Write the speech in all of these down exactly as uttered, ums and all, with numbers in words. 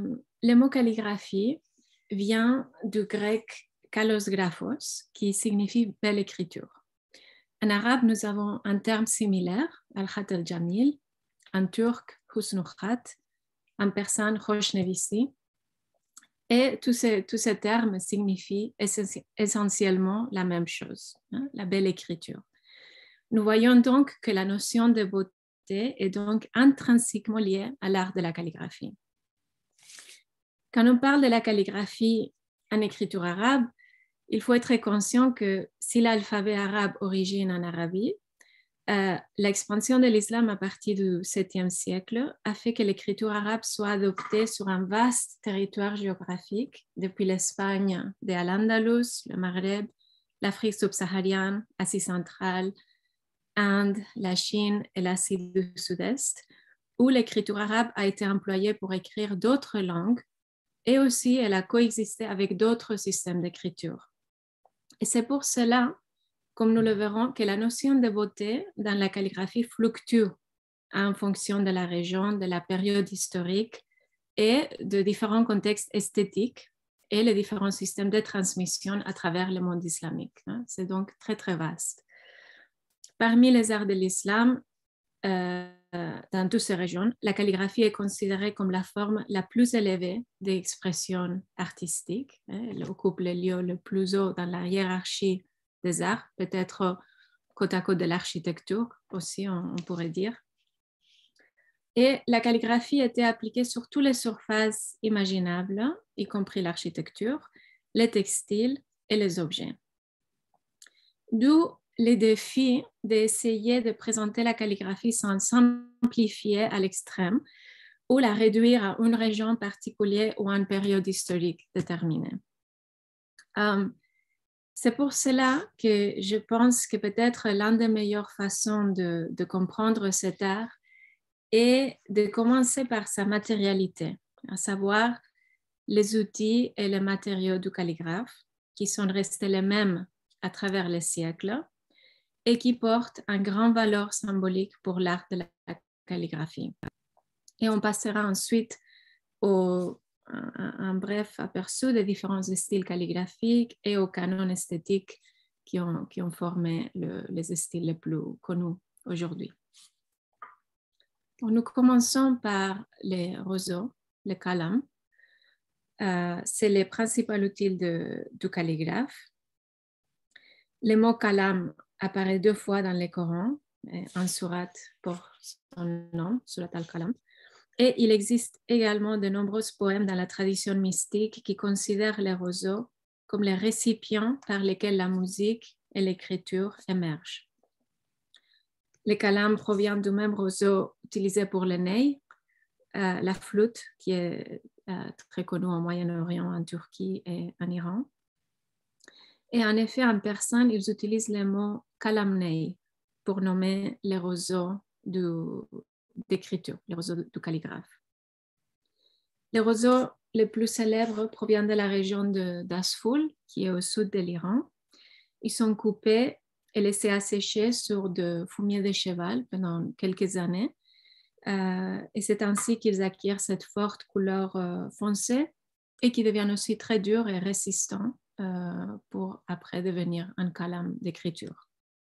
le mot calligraphie vient du grec kalos graphos, qui signifie belle écriture. En arabe, nous avons un terme similaire, al-khat al-jamil, en turc, husnu khat, en persan, rosh nevisi. Et tous ces, tous ces termes signifient essentiellement la même chose, hein, la belle écriture. Nous voyons donc que la notion de beauté est donc intrinsèquement liée à l'art de la calligraphie. Quand on parle de la calligraphie en écriture arabe, il faut être conscient que si l'alphabet arabe origine en Arabie, euh, l'expansion de l'islam à partir du septième siècle a fait que l'écriture arabe soit adoptée sur un vaste territoire géographique, depuis l'Espagne de Al-Andalus, le Maghreb, l'Afrique subsaharienne, l'Asie centrale, Inde, la Chine et l'Asie du Sud-Est, où l'écriture arabe a été employée pour écrire d'autres langues et aussi elle a coexisté avec d'autres systèmes d'écriture. Et c'est pour cela, comme nous le verrons, que la notion de beauté dans la calligraphie fluctue en fonction de la région, de la période historique et de différents contextes esthétiques et les différents systèmes de transmission à travers le monde islamique. C'est donc très, très vaste. Parmi les arts de l'islam, euh, dans toutes ces régions, la calligraphie est considérée comme la forme la plus élevée d'expression artistique. Elle occupe le lieu le plus haut dans la hiérarchie des arts, peut-être côte à côte de l'architecture aussi, on, on pourrait dire. Et la calligraphie était appliquée sur toutes les surfaces imaginables, y compris l'architecture, les textiles et les objets. D'où les défis d'essayer de présenter la calligraphie sans simplifier à l'extrême ou la réduire à une région particulière ou à une période historique déterminée. Um, c'est pour cela que je pense que peut-être l'une des meilleures façons de, de comprendre cet art est de commencer par sa matérialité, à savoir les outils et les matériaux du calligraphe qui sont restés les mêmes à travers les siècles et qui portent une grande valeur symbolique pour l'art de la calligraphie. Et on passera ensuite au, un, un bref aperçu des différents styles calligraphiques et aux canons esthétiques qui ont, qui ont formé le, les styles les plus connus aujourd'hui. Nous commençons par les roseaux, les calams. Euh, c'est le principal outil de, du calligraphe. Le mot kalam apparaît deux fois dans le Coran, en sourate pour son nom, surat al-Kalam. Et il existe également de nombreux poèmes dans la tradition mystique qui considèrent les roseaux comme les récipients par lesquels la musique et l'écriture émergent. Le kalam provient du même roseau utilisé pour le ney, euh, la flûte qui est euh, très connue au Moyen-Orient, en Turquie et en Iran. Et en effet, en persan, ils utilisent le mot kalamnei pour nommer les roseaux d'écriture, les roseaux du calligraphe. Les roseaux les plus célèbres proviennent de la région d'Asfoul, qui est au sud de l'Iran. Ils sont coupés et laissés assécher sur de fumier de cheval pendant quelques années. Euh, et c'est ainsi qu'ils acquièrent cette forte couleur euh, foncée et qui deviennent aussi très durs et résistants euh, pour après devenir un kalam d'écriture.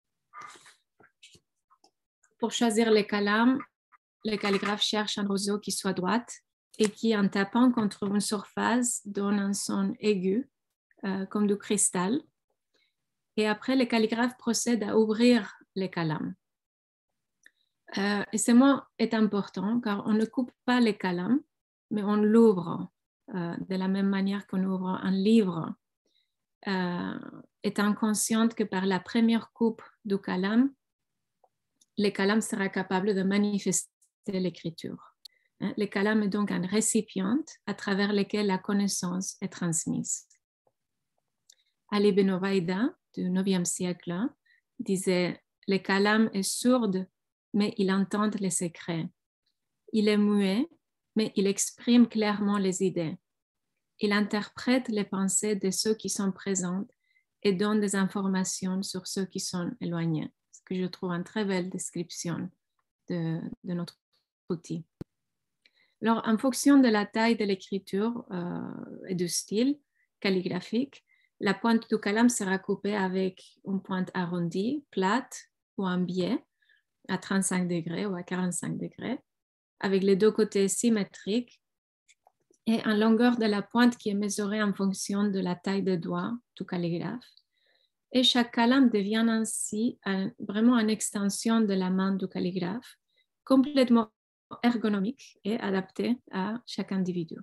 Pour choisir les kalams, le calligraphe cherche un roseau qui soit droite et qui, en tapant contre une surface, donne un son aigu, euh, comme du cristal. Et après, le calligraphe procède à ouvrir les kalams. Euh, et ce mot est important car on ne coupe pas les kalams, mais on l'ouvre euh, de la même manière qu'on ouvre un livre, euh, étant consciente que par la première coupe du kalam, le kalam sera capable de manifester l'écriture. Le kalam est donc un récipient à travers lequel la connaissance est transmise. Ali ibn Ubaïda du neuvième siècle disait « Le kalam est sourd, mais il entend les secrets. Il est muet, mais il exprime clairement les idées. Il interprète les pensées de ceux qui sont présents et donne des informations sur ceux qui sont éloignés. » Ce que je trouve une très belle description de, de notre outil. Alors, en fonction de la taille de l'écriture euh, et du style calligraphique, la pointe du calame sera coupée avec une pointe arrondie, plate ou en biais à trente-cinq degrés ou à quarante-cinq degrés, avec les deux côtés symétriques et en longueur de la pointe qui est mesurée en fonction de la taille des doigts du calligraphe. Et chaque calame devient ainsi un, vraiment une extension de la main du calligraphe, complètement ergonomique et adapté à chaque individu.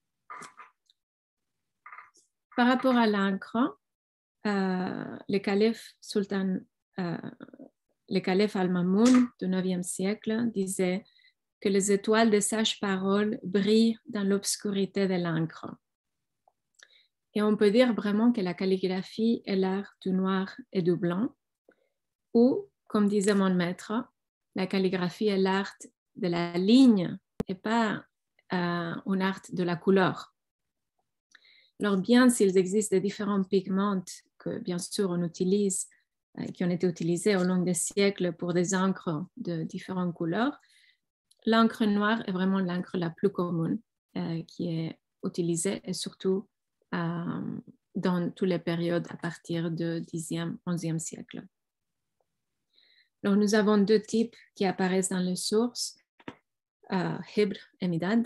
Par rapport à l'encre, euh, le calife sultan, euh, le calife Al-Mamoun du neuvième siècle disait que les étoiles des sages paroles brillent dans l'obscurité de l'encre. Et on peut dire vraiment que la calligraphie est l'art du noir et du blanc, ou, comme disait mon maître, la calligraphie est l'art de la ligne et pas euh, un art de la couleur. Alors bien s'il existe des différents pigments que bien sûr on utilise, euh, qui ont été utilisés au long des siècles pour des encres de différentes couleurs, l'encre noire est vraiment l'encre la plus commune euh, qui est utilisée et surtout euh, dans toutes les périodes à partir du dixième, onzième siècle. Alors, nous avons deux types qui apparaissent dans les sources, euh, Hibr et Midad.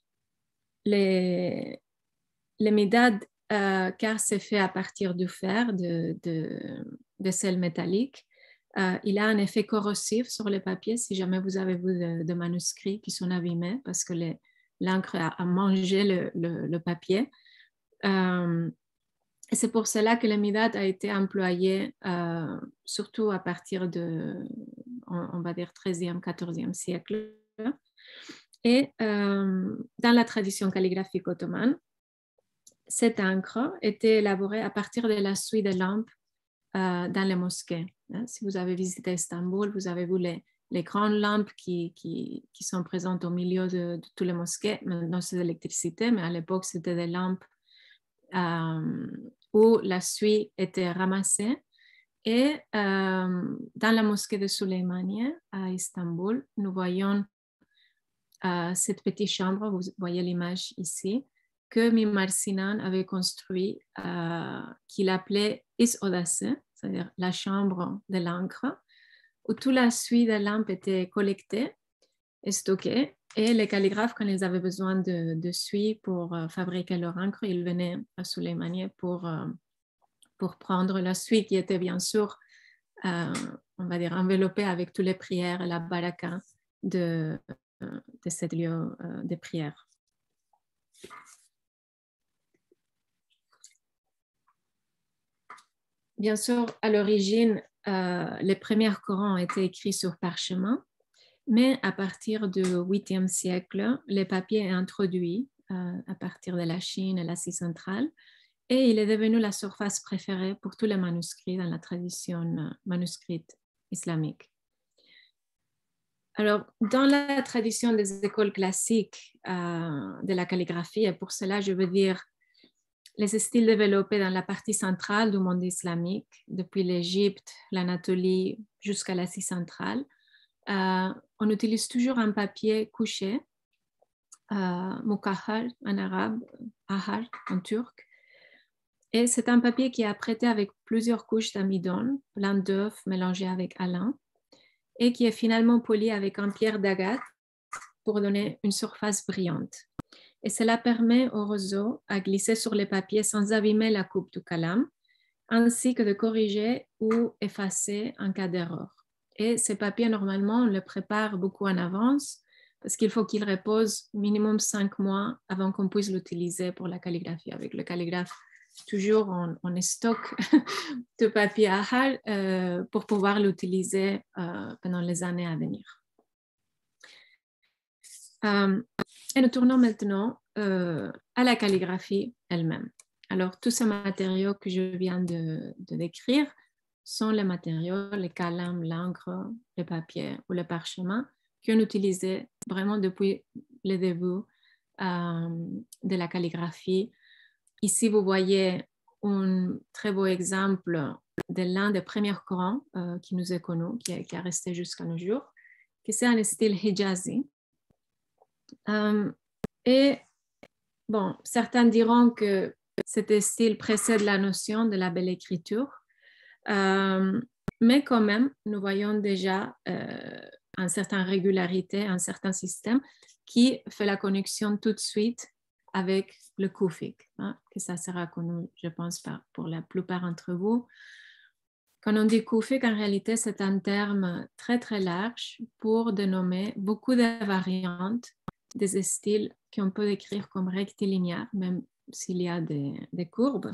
Les, les Midad, euh, car c'est fait à partir du fer, de, de, de sel métallique, euh, il a un effet corrosif sur le papier si jamais vous avez vu de, de manuscrits qui sont abîmés parce que l'encre a, a mangé le, le, le papier. Euh, c'est pour cela que le midad a été employé euh, surtout à partir de, on, on va dire, treizième, quatorzième siècle. Et euh, dans la tradition calligraphique ottomane, cette encre était élaborée à partir de la suie de lampes euh, dans les mosquées. Hein. Si vous avez visité Istanbul, vous avez vu les, les grandes lampes qui, qui, qui sont présentes au milieu de, de tous les mosquées. Maintenant, c'est de l'électricité, mais à l'époque, c'était des lampes euh, où la suie était ramassée. Et euh, dans la mosquée de Süleymaniye à Istanbul, nous voyons euh, cette petite chambre, vous voyez l'image ici, que Mimar Sinan avait construit, euh, qu'il appelait Is Odası, c'est-à-dire la chambre de l'encre, où toute la suie de lampes était collectée et stockée. Et les calligraphes, quand ils avaient besoin de, de suie pour euh, fabriquer leur encre, ils venaient à Süleymaniye pour, euh, pour prendre la suie qui était bien sûr, euh, on va dire, enveloppée avec toutes les prières et la baraka de, euh, de ce lieu euh, de prière. Bien sûr, à l'origine, euh, les premiers Corans étaient écrits sur parchemin, mais à partir du huitième siècle, le papier est introduit euh, à partir de la Chine et l'Asie centrale, et il est devenu la surface préférée pour tous les manuscrits dans la tradition manuscrite islamique. Alors, dans la tradition des écoles classiques euh, de la calligraphie, et pour cela, je veux dire les styles développés dans la partie centrale du monde islamique, depuis l'Égypte, l'Anatolie jusqu'à l'Asie centrale, euh, on utilise toujours un papier couché, euh, mukahar en arabe, ahar en turc. Et c'est un papier qui est apprêté avec plusieurs couches d'amidon, plein d'œufs mélangés avec alun, et qui est finalement poli avec un pierre d'agate pour donner une surface brillante. Et cela permet au roseau à glisser sur les papiers sans abîmer la coupe du calame, ainsi que de corriger ou effacer en cas d'erreur. Et ces papiers, normalement, on les prépare beaucoup en avance parce qu'il faut qu'ils reposent minimum cinq mois avant qu'on puisse l'utiliser pour la calligraphie. Avec le calligraphe, toujours on, on stocke de papier ahar euh, pour pouvoir l'utiliser euh, pendant les années à venir. Euh, et nous tournons maintenant euh, à la calligraphie elle-même. Alors, tous ces matériaux que je viens de, de décrire sont les matériaux, les calames, l'encre, le papier ou le parchemin qu'on utilisait vraiment depuis le début euh, de la calligraphie. Ici, vous voyez un très beau exemple de l'un des premiers Corans euh, qui nous est connu, qui, qui est resté jusqu'à nos jours, qui c'est un style hijazi. Euh, Et bon, certains diront que cet style précède la notion de la belle écriture, euh, mais quand même, nous voyons déjà euh, une certaine régularité, un certain système qui fait la connexion tout de suite avec le Kufique, hein, que ça sera connu, je pense, pour la plupart d'entre vous. Quand on dit Kufique, en réalité, c'est un terme très, très large pour dénommer beaucoup de variantes des styles qu'on peut décrire comme rectilinéaires, même s'il y a des, des courbes.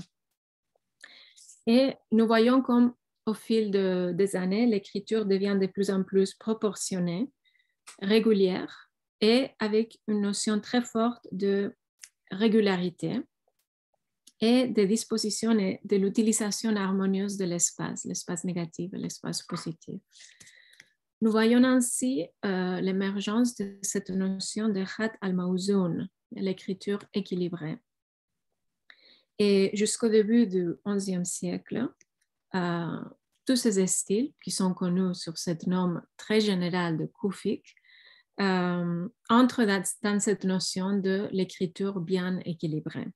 Et nous voyons comme au fil de, des années, l'écriture devient de plus en plus proportionnée, régulière et avec une notion très forte de régularité et de disposition et de l'utilisation harmonieuse de l'espace, l'espace négatif et l'espace positif. Nous voyons ainsi euh, l'émergence de cette notion de khat al-mawzoun, l'écriture équilibrée. Et jusqu'au début du onzième siècle, euh, tous ces styles qui sont connus sur cette norme très générale de Kufique euh, entrent dans, dans cette notion de l'écriture bien équilibrée.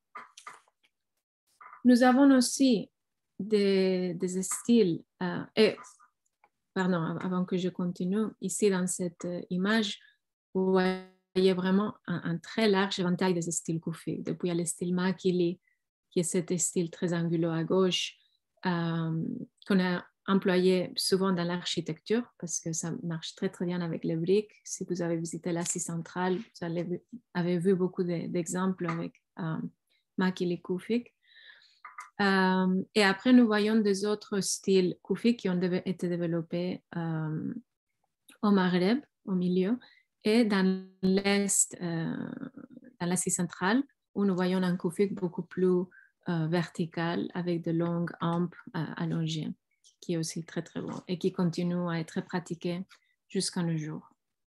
Nous avons aussi des, des styles, euh, et pardon, avant que je continue, ici dans cette image, vous voyez vraiment un, un très large éventail des styles Kufiques. Depuis, il y a le style Makili, qui est cet style très anguleux à gauche, euh, qu'on a employé souvent dans l'architecture, parce que ça marche très, très bien avec les briques. Si vous avez visité l'Asie centrale, vous avez, avez vu beaucoup d'exemples avec euh, Makili Kufique. Euh, et après, nous voyons des autres styles Kufiques qui ont été développés euh, au Maghreb, au milieu, et dans l'Est, euh, dans l'Asie centrale, où nous voyons un Kufique beaucoup plus euh, vertical, avec de longues hampes euh, allongées, qui est aussi très, très bon et qui continue à être pratiqué jusqu'à nos jours.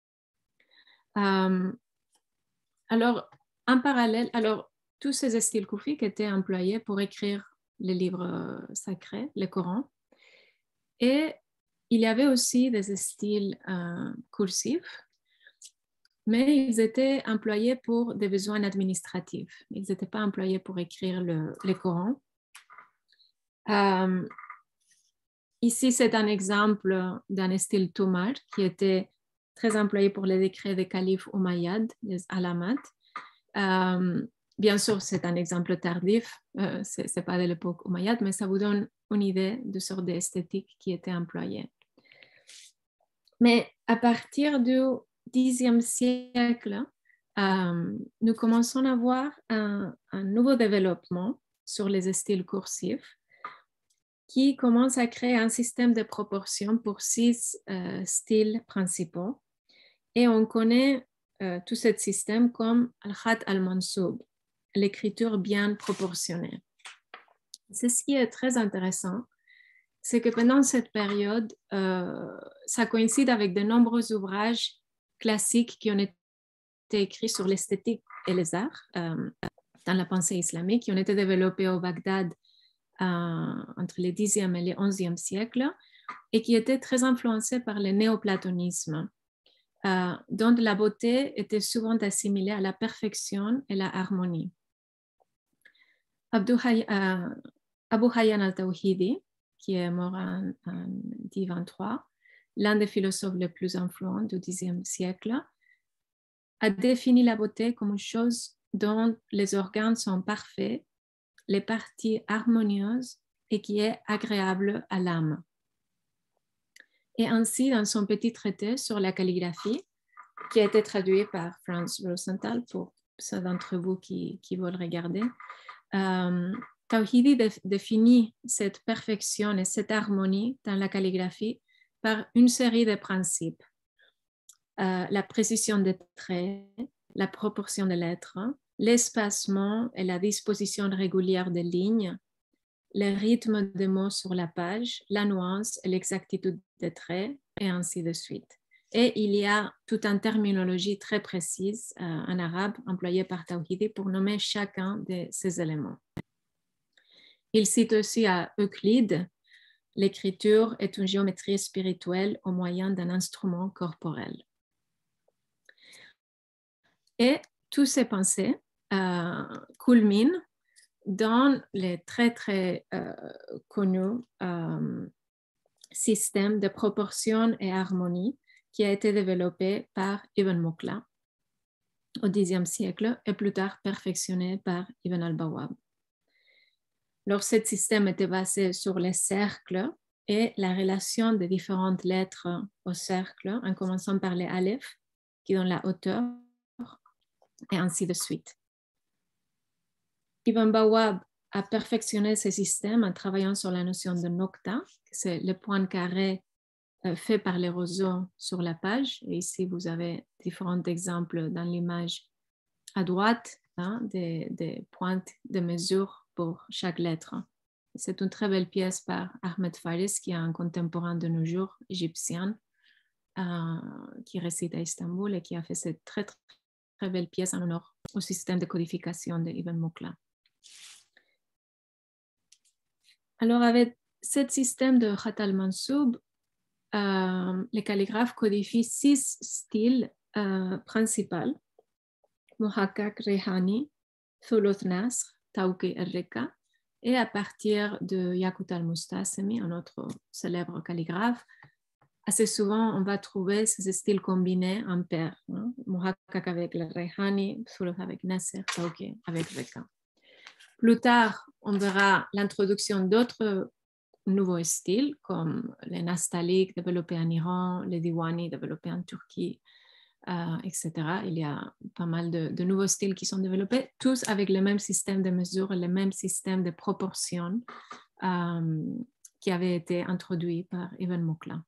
Euh, alors, en parallèle, alors, tous ces styles Kufiques étaient employés pour écrire les livres sacrés, le Coran. Et il y avait aussi des styles euh, cursifs, mais ils étaient employés pour des besoins administratifs. Ils n'étaient pas employés pour écrire le, le Coran. Euh, ici, c'est un exemple d'un style Tumar qui était très employé pour les décrets des califes Umayyads, les Alamat. Euh, Bien sûr, c'est un exemple tardif, euh, ce n'est pas de l'époque Umayyad, mais ça vous donne une idée de sorte d'esthétique qui était employée. Mais à partir du dixième siècle, euh, nous commençons à voir un, un nouveau développement sur les styles cursifs qui commence à créer un système de proportion pour six euh, styles principaux. Et on connaît euh, tout ce système comme al-khat al-mansoub, l'écriture bien proportionnée. C'est ce qui est très intéressant, c'est que pendant cette période, euh, ça coïncide avec de nombreux ouvrages classiques qui ont été écrits sur l'esthétique et les arts euh, dans la pensée islamique, qui ont été développés au Bagdad euh, entre le dixième et le onzième siècle et qui étaient très influencés par le néoplatonisme, euh, dont la beauté était souvent assimilée à la perfection et la harmonie. Abdou Hay, euh, Abu Hayyan al-Tawhidi, qui est mort en, en dix vingt-trois, l'un des philosophes les plus influents du dixième siècle, a défini la beauté comme une chose dont les organes sont parfaits, les parties harmonieuses et qui est agréable à l'âme. Et ainsi, dans son petit traité sur la calligraphie, qui a été traduit par Franz Rosenthal pour ceux d'entre vous qui, qui veulent regarder, euh, Tawhidi définit cette perfection et cette harmonie dans la calligraphie par une série de principes. Euh, la précision des traits, la proportion des lettres, l'espacement et la disposition régulière des lignes, le rythme des mots sur la page, la nuance et l'exactitude des traits, et ainsi de suite. Et il y a toute une terminologie très précise euh, en arabe employée par Tawhidi pour nommer chacun de ces éléments. Il cite aussi à Euclide, l'écriture est une géométrie spirituelle au moyen d'un instrument corporel. Et toutes ces pensées euh, culminent dans le très très euh, connu euh, système de proportion et harmonie qui a été développé par Ibn Muqla au dixième siècle et plus tard perfectionné par Ibn al-Bawwab. Alors, ce système était basé sur les cercles et la relation des différentes lettres au cercle, en commençant par les aleph, qui donnent la hauteur, et ainsi de suite. Ibn Bawwab a perfectionné ce système en travaillant sur la notion de nokta, c'est le point carré euh, fait par les roseaux sur la page. Et ici, vous avez différents exemples dans l'image à droite, hein, des, des pointes de mesure pour chaque lettre. C'est une très belle pièce par Ahmed Faris, qui est un contemporain de nos jours, égyptien, euh, qui réside à Istanbul et qui a fait cette très, très, très belle pièce en honneur au système de codification de Ibn Muqla. Alors, avec ce système de Khat al-Mansoub, euh, les calligraphes codifient six styles euh, principaux: Muhakkak, Rehani, Thuluth Nasr, Tawqi al-Rika, et à partir de Yaqut al-Mustasimi, un autre célèbre calligraphe, assez souvent on va trouver ces styles combinés en paire, hein? Muhakkak avec le Rehani, Thuluth avec Nasr, Tawqi avec Rika. Plus tard, on verra l'introduction d'autres nouveaux styles comme les nastaliques développés en Iran, les diwani développés en Turquie, euh, et cetera. Il y a pas mal de, de nouveaux styles qui sont développés, tous avec le même système de mesure, le même système de proportion euh, qui avait été introduit par Ibn Muqla.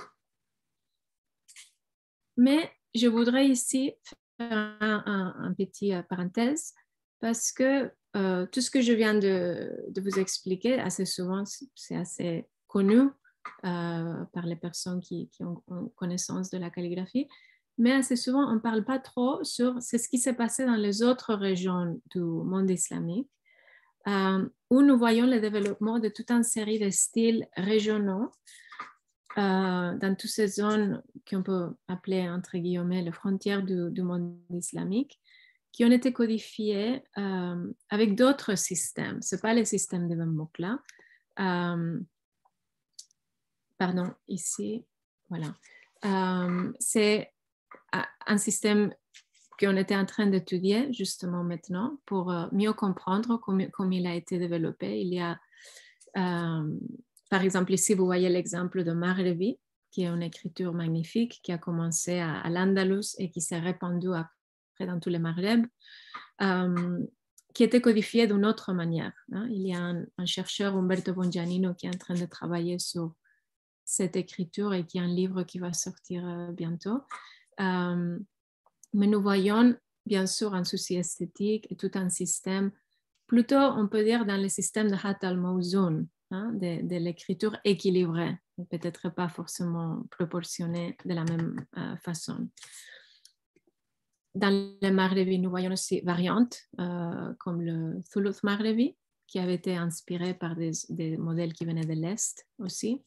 Mais je voudrais ici faire un, un, un petit euh, parenthèse parce que euh, tout ce que je viens de, de vous expliquer, assez souvent, c'est assez connu euh, par les personnes qui, qui ont, ont connaissance de la calligraphie, mais assez souvent, on ne parle pas trop sur ce qui s'est passé dans les autres régions du monde islamique, euh, où nous voyons le développement de toute une série de styles régionaux euh, dans toutes ces zones qu'on peut appeler, entre guillemets, les frontières du, du monde islamique, qui ont été codifiés euh, avec d'autres systèmes. Ce n'est pas le système de Ibn Muqla. Euh, pardon, ici, voilà. Euh, c'est un système qu'on était en train d'étudier justement maintenant pour euh, mieux comprendre comment, comment il a été développé. Il y a, euh, par exemple, ici, vous voyez l'exemple de Maghrebi, qui est une écriture magnifique qui a commencé à, à l'Andalus et qui s'est répandue après dans tous les Maghreb, euh, qui était codifiée d'une autre manière. Hein. Il y a un, un chercheur, Umberto Bongianino, qui est en train de travailler sur cette écriture et qui a un livre qui va sortir euh, bientôt. Euh, mais nous voyons bien sûr un souci esthétique et tout un système, plutôt on peut dire dans le système de Khat al-Mawzoun, hein, de, de l'écriture équilibrée, peut-être pas forcément proportionnée de la même euh, façon. Dans le Maghrebi, nous voyons aussi variantes euh, comme le Thuluth Maghrebi, qui avait été inspiré par des, des modèles qui venaient de l'Est aussi.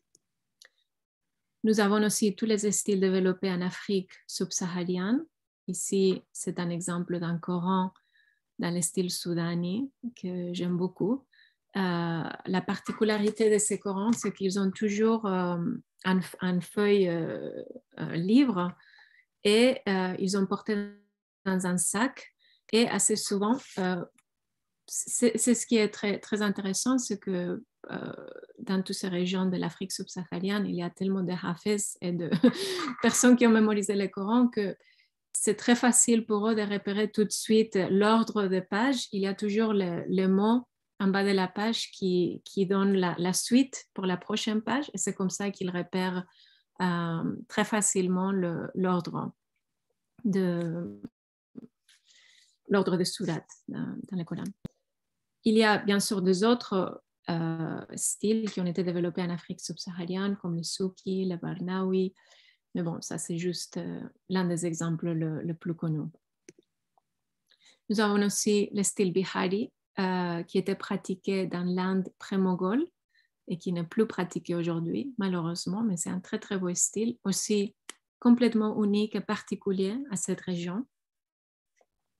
Nous avons aussi tous les styles développés en Afrique subsaharienne. Ici, c'est un exemple d'un Coran dans le style soudani que j'aime beaucoup. Euh, la particularité de ces Corans, c'est qu'ils ont toujours euh, un, un feuille euh, un livre et euh, ils ont porté dans un sac. Et assez souvent, euh, c'est, c'est ce qui est très, très intéressant, c'est que euh, dans toutes ces régions de l'Afrique subsaharienne, il y a tellement de hafez et de personnes qui ont mémorisé le Coran que c'est très facile pour eux de repérer tout de suite l'ordre des pages. Il y a toujours le, le mot en bas de la page qui, qui donne la, la suite pour la prochaine page. Et c'est comme ça qu'ils repèrent euh, très facilement le, l'ordre de l'ordre de sourates dans, dans le Coran. Il y a bien sûr des autres euh, styles qui ont été développés en Afrique subsaharienne, comme le Souki, le Barnawi. Mais bon, ça c'est juste euh, l'un des exemples le, le plus connus. Nous avons aussi le style Bihari, euh, qui était pratiqué dans l'Inde pré-moghole et qui n'est plus pratiqué aujourd'hui, malheureusement, mais c'est un très très beau style, aussi complètement unique et particulier à cette région.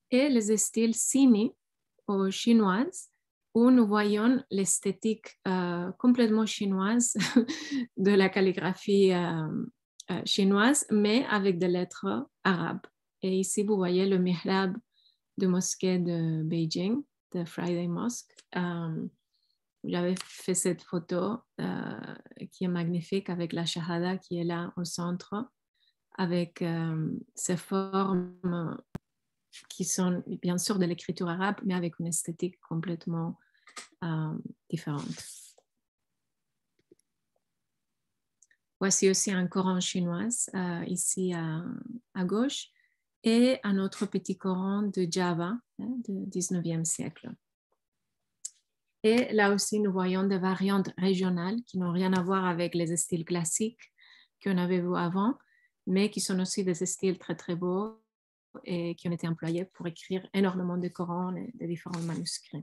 et les styles Sini ou chinoises, où nous voyons l'esthétique euh, complètement chinoise de la calligraphie euh, euh, chinoise, mais avec des lettres arabes. Et ici, vous voyez le mihrab de mosquée de Beijing, de Friday Mosque. Euh, J'avais fait cette photo euh, qui est magnifique avec la shahada qui est là au centre, avec euh, ces formes qui sont bien sûr de l'écriture arabe, mais avec une esthétique complètement euh, différente. Voici aussi un Coran chinois euh, ici à, à gauche et un autre petit Coran de Java hein, du dix-neuvième siècle. Et là aussi, nous voyons des variantes régionales qui n'ont rien à voir avec les styles classiques qu'on avait vus avant, mais qui sont aussi des styles très très beaux et qui ont été employés pour écrire énormément de Corans et de différents manuscrits.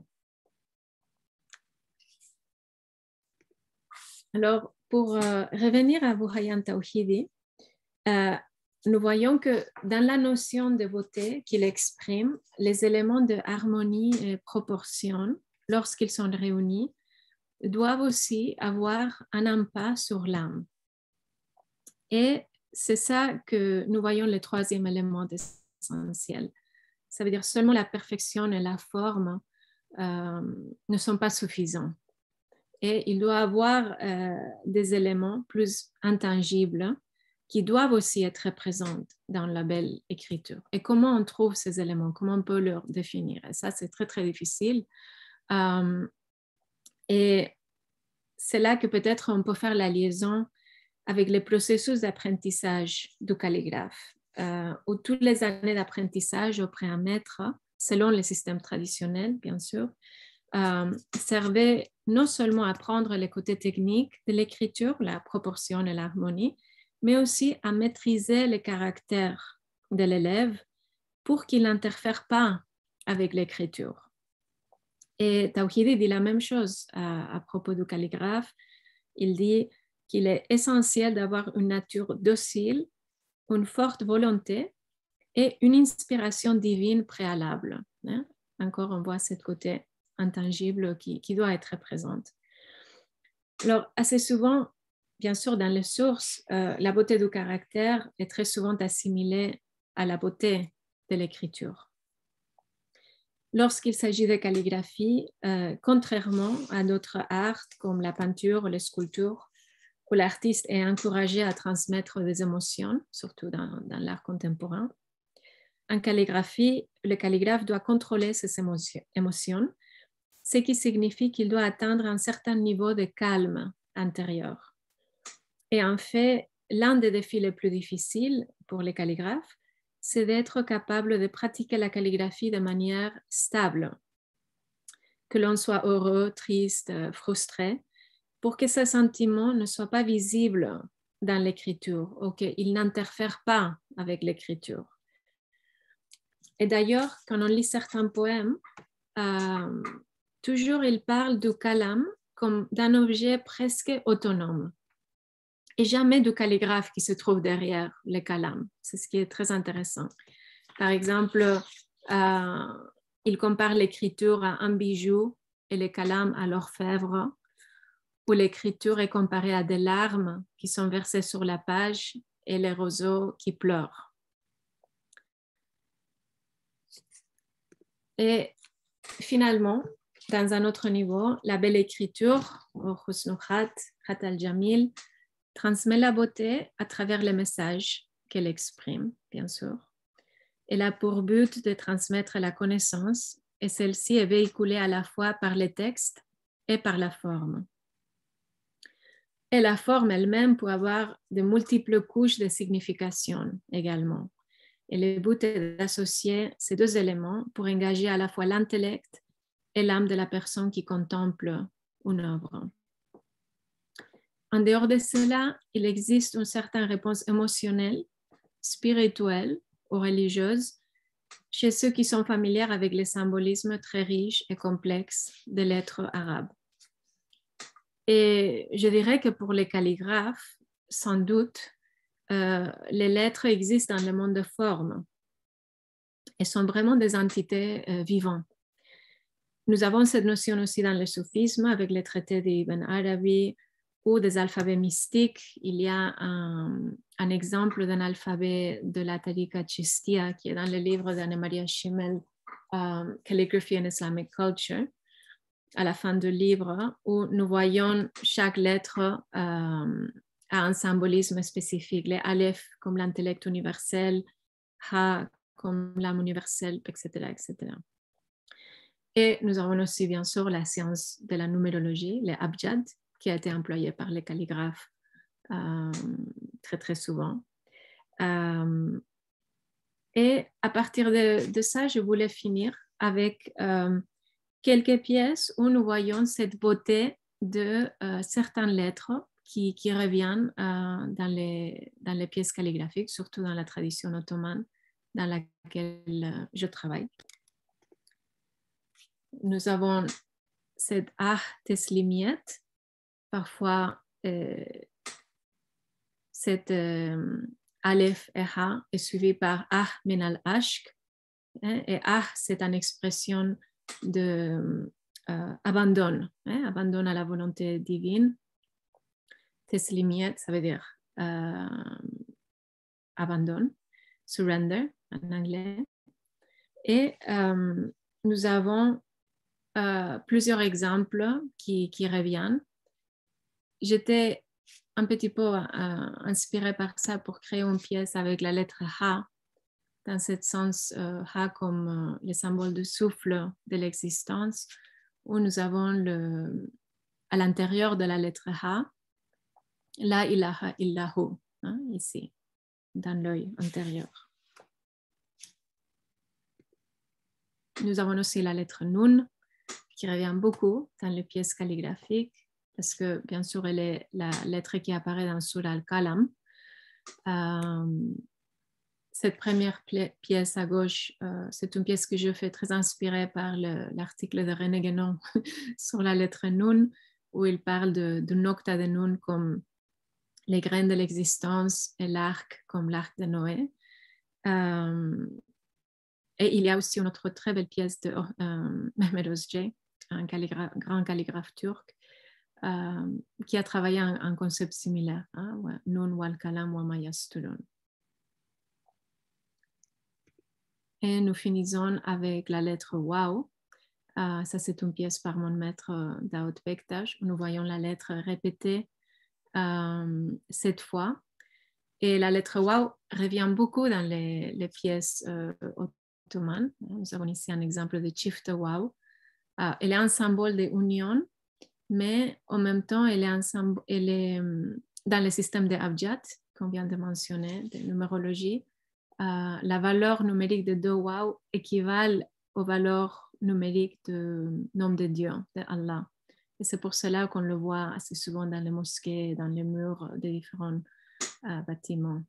Alors, pour euh, revenir à Buhayan Tawhidi, euh, nous voyons que dans la notion de beauté qu'il exprime, les éléments de harmonie et proportion, lorsqu'ils sont réunis, doivent aussi avoir un impact sur l'âme. Et c'est ça que nous voyons le troisième élément essentiel. Ça veut dire seulement la perfection et la forme euh, ne sont pas suffisants. Et il doit avoir euh, des éléments plus intangibles qui doivent aussi être présents dans la belle écriture. Et comment on trouve ces éléments? Comment on peut leur définir? Et ça, c'est très, très difficile. Euh, et c'est là que peut-être on peut faire la liaison avec le processus d'apprentissage du calligraphe, euh, où toutes les années d'apprentissage auprès d'un maître, selon le système traditionnel, bien sûr, euh, servaient non seulement à apprendre les côtés techniques de l'écriture, la proportion et l'harmonie, mais aussi à maîtriser le caractère de l'élève pour qu'il n'interfère pas avec l'écriture. Et Tawhidi dit la même chose à, à propos du calligraphe. Il dit qu'il est essentiel d'avoir une nature docile, une forte volonté et une inspiration divine préalable. Hein? Encore, on voit ce côté intangible qui, qui doit être présente. Alors, assez souvent, bien sûr, dans les sources, euh, la beauté du caractère est très souvent assimilée à la beauté de l'écriture. Lorsqu'il s'agit de calligraphie, euh, contrairement à d'autres arts comme la peinture ou les sculptures, où l'artiste est encouragé à transmettre des émotions, surtout dans, dans l'art contemporain, en calligraphie, le calligraphe doit contrôler ses émotions, ce qui signifie qu'il doit atteindre un certain niveau de calme intérieur. Et en fait, l'un des défis les plus difficiles pour les calligraphes, c'est d'être capable de pratiquer la calligraphie de manière stable, que l'on soit heureux, triste, frustré, pour que ces sentiments ne soient pas visibles dans l'écriture ou qu'ils n'interfèrent pas avec l'écriture. Et d'ailleurs, quand on lit certains poèmes, euh, toujours il parle du kalam comme d'un objet presque autonome et jamais du calligraphe qui se trouve derrière le kalam. C'est ce qui est très intéressant. Par exemple, euh, il compare l'écriture à un bijou et le kalam à l'orfèvre, où l'écriture est comparée à des larmes qui sont versées sur la page et les roseaux qui pleurent. Et finalement, dans un autre niveau, la belle écriture, au Husnu Khat, Khat al-Jamil, transmet la beauté à travers les messages qu'elle exprime, bien sûr. Elle a pour but de transmettre la connaissance et celle-ci est véhiculée à la fois par les textes et par la forme. Et la forme elle-même peut avoir de multiples couches de signification également. Et le but est d'associer ces deux éléments pour engager à la fois l'intellect et l'âme de la personne qui contemple une œuvre. En dehors de cela, il existe une certaine réponse émotionnelle, spirituelle ou religieuse chez ceux qui sont familiers avec les symbolismes très riches et complexes des lettres arabes. Et je dirais que pour les calligraphes, sans doute, euh, les lettres existent dans le monde de forme. et sont vraiment des entités euh, vivantes. Nous avons cette notion aussi dans le soufisme avec les traités d'Ibn Arabi ou des alphabets mystiques. Il y a un, un exemple d'un alphabet de la Tariqa Chishtiya qui est dans le livre d'Anna Maria Schimmel, um, Calligraphy and Islamic Culture, à la fin du livre, où nous voyons chaque lettre um, a un symbolisme spécifique. Les Aleph comme l'intellect universel, Ha comme l'âme universelle, et cetera, et cetera. Et nous avons aussi, bien sûr, la science de la numérologie, les abjad, qui a été employée par les calligraphes euh, très, très souvent. Euh, et à partir de, de ça, je voulais finir avec euh, quelques pièces où nous voyons cette beauté de euh, certaines lettres qui, qui reviennent euh, dans, les, dans les pièces calligraphiques, surtout dans la tradition ottomane dans laquelle je travaille. Nous avons cette Ah Teslimiyat, parfois euh, cette euh, Aleph et Ha est suivi par Ah min al-Ashk, hein, et Ah c'est une expression de euh, abandon, hein, abandon à la volonté divine. Teslimiyat, ça veut dire euh, abandon, surrender en anglais. Et euh, nous avons euh, plusieurs exemples qui, qui reviennent. J'étais un petit peu euh, inspirée par ça pour créer une pièce avec la lettre Ha, dans ce sens euh, Ha comme euh, le symbole du souffle de l'existence, où nous avons le, à l'intérieur de la lettre Ha, La ilaha illahu, hein, ici, dans l'œil intérieur. Nous avons aussi la lettre Nun, qui revient beaucoup dans les pièces calligraphiques, parce que bien sûr, elle est la lettre qui apparaît dans Surah Al-Qalam. Euh, cette première pièce à gauche, euh, c'est une pièce que je fais très inspirée par l'article de René Guénon sur la lettre Nun, où il parle de, de Nocta de Nun comme les graines de l'existence et l'arc comme l'arc de Noé. Euh, et il y a aussi une autre très belle pièce de euh, Mehmed Özce, un calligra grand calligraphe turc, euh, qui a travaillé un, un concept similaire, hein, ouais. Nun wal kalam wa ma yasturun. Et nous finissons avec la lettre Wow. Euh, ça, c'est une pièce par mon maître euh, Daoud Bektash, où nous voyons la lettre répétée euh, sept fois. Et la lettre Wow revient beaucoup dans les, les pièces euh, ottomanes. Nous avons ici un exemple de Çifte Wow. Euh, elle est un symbole d'union, mais en même temps, elle est, un symbole, elle est dans le système de Abjad, qu'on vient de mentionner, de numérologie. Euh, la valeur numérique de deux Wow équivalent aux valeurs numériques du nom de Dieu, de Allah. Et c'est pour cela qu'on le voit assez souvent dans les mosquées, dans les murs des différents euh, bâtiments.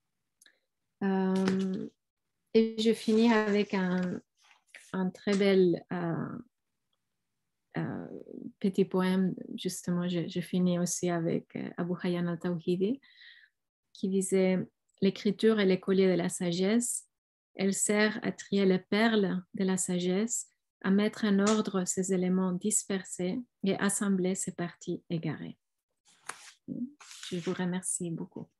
Euh, et je finis avec un, un très bel euh, euh, petit poème. Justement, je, je finis aussi avec euh, Abu Hayyan al-Tawhidi, qui disait « L'écriture est le collier de la sagesse. Elle sert à trier les perles de la sagesse, à mettre en ordre ces éléments dispersés et assembler ces parties égarées. » Je vous remercie beaucoup.